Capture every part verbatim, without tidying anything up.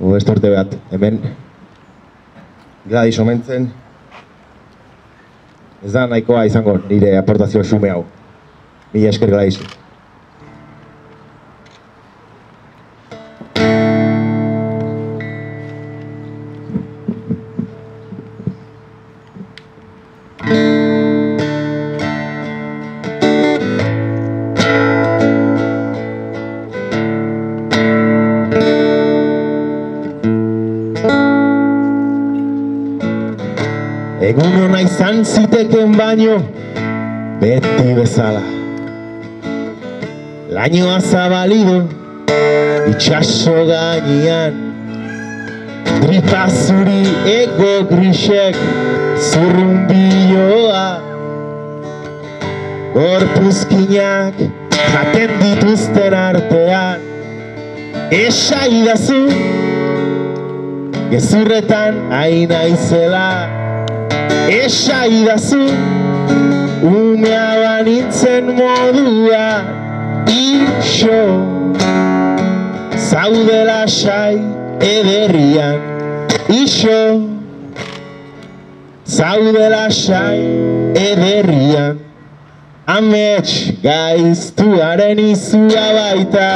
beste urte bat, hemen Gladys omentzen, ez da nahikoa izango nire aportazio xume hau. Mila esker Gladys. Egun hona izan ziteken baino, beti bezala. Lainoa zabalido, itxaso gainean. Gripa zuri ego grisek, zurrunbiloa. Gorpuzkinak jaten dituzten artean. Esaidazu, gezurretan haina izela. Esaidazu, umea banintzen modua. Ixo, zaude lasai ederrian. Ixo, zaude lasai ederrian. Amets gaiztuaren izua baita.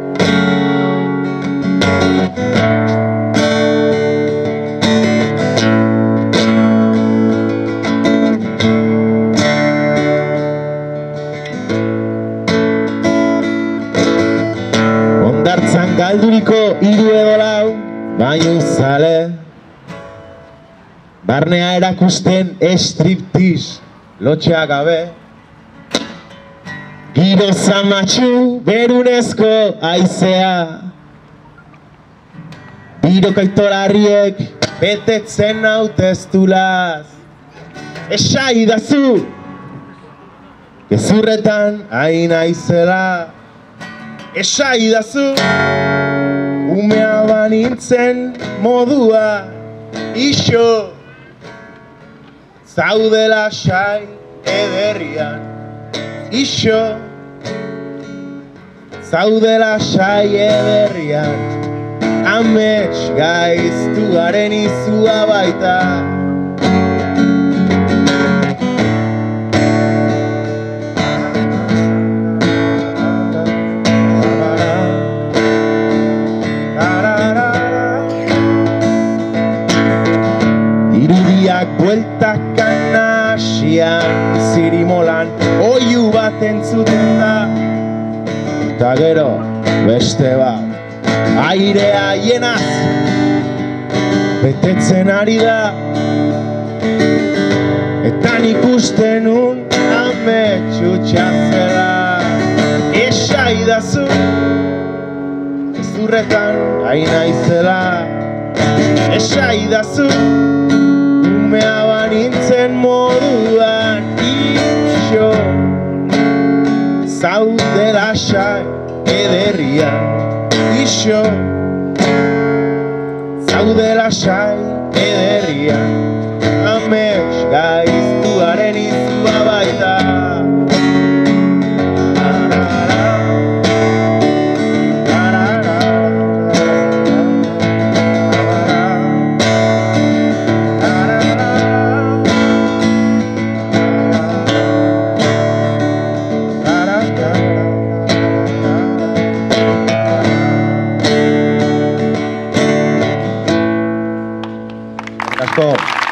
Hondartzan galduriko hiru edo lau baino zale. Barnea erakusten striptease lotxea gabe. Giro zamatxu berunezko aizea. Biro kaitolarriek betetzen hauteztulaz. Esaidazu, gezurretan haina izela. Esaidazu, umea banintzen modua. Ixo, zaude lasai ederrian. Ixo, zaude lasai ederrian. Amets gaiztuaren izua baita. Irudiak bueltakan asian, zirimolan oiu bat entzuten da. Ta gero beste bat, airea hienaz betetzen ari da. Eta nik uste nun ametxutxa zela. Esaidazu, gezurretan haina izela. Esaidazu, umea banintzen moduan. Ixo, zaude lasai ederrian. Ixo, zaude lasai ederrian. Amets gaiztuaren izua baita. Let's go.